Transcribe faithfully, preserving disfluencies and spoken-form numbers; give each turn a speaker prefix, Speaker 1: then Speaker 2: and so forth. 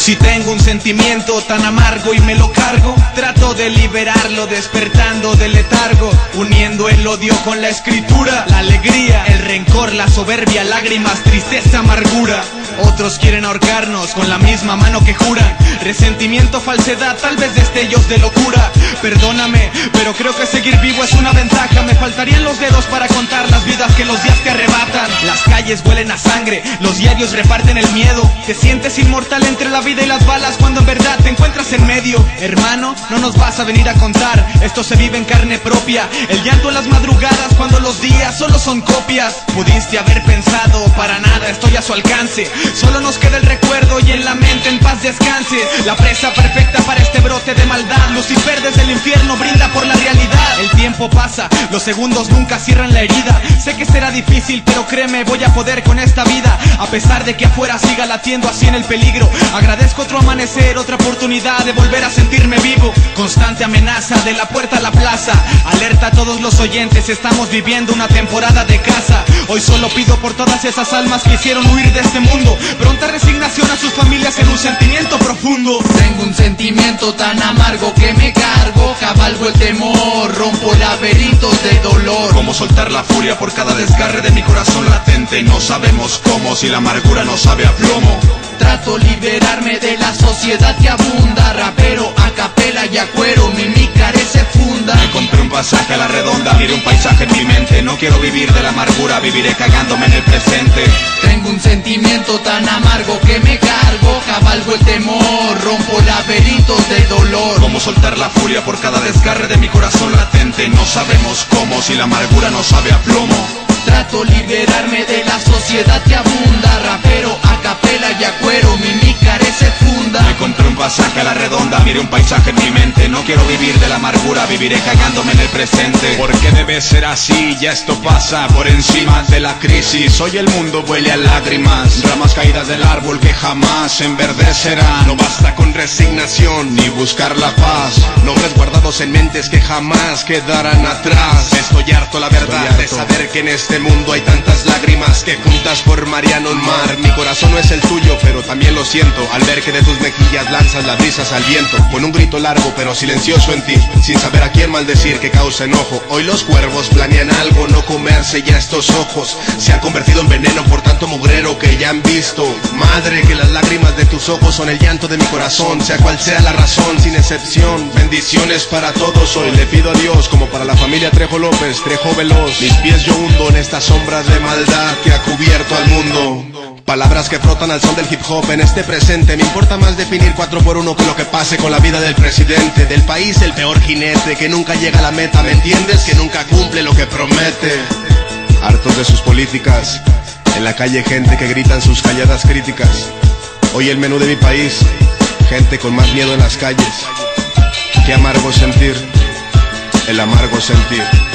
Speaker 1: Si tengo un sentimiento tan amargo y me lo cargo, trato de liberarlo despertando del letargo, uniendo el odio con la escritura, la alegría, el rencor, la soberbia, lágrimas, tristeza, amargura. Otros quieren ahorcarnos con la misma mano que juran. Resentimiento, falsedad, tal vez destellos de locura. Perdóname, pero creo que seguir vivo es una ventaja. Me faltarían los dedos para contar las vidas que los días te arrebatan. Las calles huelen a sangre, los diarios reparten el miedo. Te sientes inmortal entre la vida y las balas cuando en verdad te encuentras en medio. Hermano, no nos vas a venir a contar, esto se vive en carne propia. El llanto en las madrugadas cuando los días solo son copias. Pudiste haber pensado, para nada estoy a su alcance. Solo nos queda el recuerdo y en la mente en paz descanse. La presa perfecta para este brote de maldad. Lucifer desde el infierno brinda por la realidad. El tiempo pasa, los segundos nunca cierran la herida. Sé que será difícil, pero créeme, voy a poder con esta vida. A pesar de que afuera siga latiendo así en el peligro, agradezco otro amanecer, otra oportunidad de volver a sentirme vivo. Constante amenaza de la puerta a la plaza. Alerta a todos los oyentes, estamos viviendo una temporada de caza. Hoy solo pido por todas esas almas que hicieron huir de este mundo. Pronta resignación a sus familias en un sentimiento profundo.
Speaker 2: Tengo un sentimiento tan amargo que me cargo. Cabalgo el temor, rompo laberintos de dolor.
Speaker 3: Cómo soltar la furia por cada desgarre de mi corazón latente. No sabemos cómo, si la amargura no sabe a plomo.
Speaker 2: Trato liberarme de la sociedad que abunda. Rapero, a capela y a cuero, mi mi carece funda.
Speaker 3: Encontré un pasaje a la redonda, miré un paisaje en mi mente. No quiero vivir de la amargura, viviré cagándome en el presente.
Speaker 2: Tengo un sentimiento tan amargo que me cargo. Cabalgo el temor, rompo laberintos de dolor.
Speaker 3: Cómo soltar la furia por cada desgarre de mi corazón latente. No sabemos cómo, si la amargura no sabe a plomo.
Speaker 2: Trato liberarme de la sociedad que abunda. Rapero, a capela y a cuero, mi mi carece funda.
Speaker 3: Encontré un pasaje a la redonda, miré un paisaje en mi mente. No quiero vivir de la amargura, viviré cagándome en el presente.
Speaker 4: ¿Por qué debe ser así? Ya esto pasa por encima de la crisis. Hoy el mundo huele a lágrimas, ramas caídas del árbol que jamás enverdecerán. No basta con resignación ni buscar la paz, nombres guardados en mentes que jamás quedarán atrás. Estoy harto, la verdad, harto de saber que en este mundo hay tantas lágrimas que juntas formarían un mar. Mi corazón no es el tuyo, pero también lo siento al ver que de tus mejillas lanzas las brisas al viento. Con un grito largo pero silencioso en ti, sin saber a quién maldecir que causa enojo. Hoy los cuervos planean algo, no comerse ya estos ojos. Se han convertido en veneno por tanto mugrero que ya han visto. Madre, que las lágrimas de tus ojos son el llanto de mi corazón, sea cual sea la razón, sin excepción. Bendiciones para todos hoy, le pido a Dios, como para la familia Trejo López, Trejo Veloz. Mis pies yo hundo en estas sombras de maldad que ha cubierto al mundo. Palabras que frotan al son del hip hop en este presente. Me importa más definir cuatro por uno que lo que pase con la vida del presidente del país, el peor jinete que nunca llega a la meta. ¿Me entiendes? Que nunca cumple lo que promete. Hartos de sus políticas, en la calle gente que gritan sus calladas críticas. Hoy el menú de mi país, gente con más miedo en las calles. Qué amargo sentir, el amargo sentir.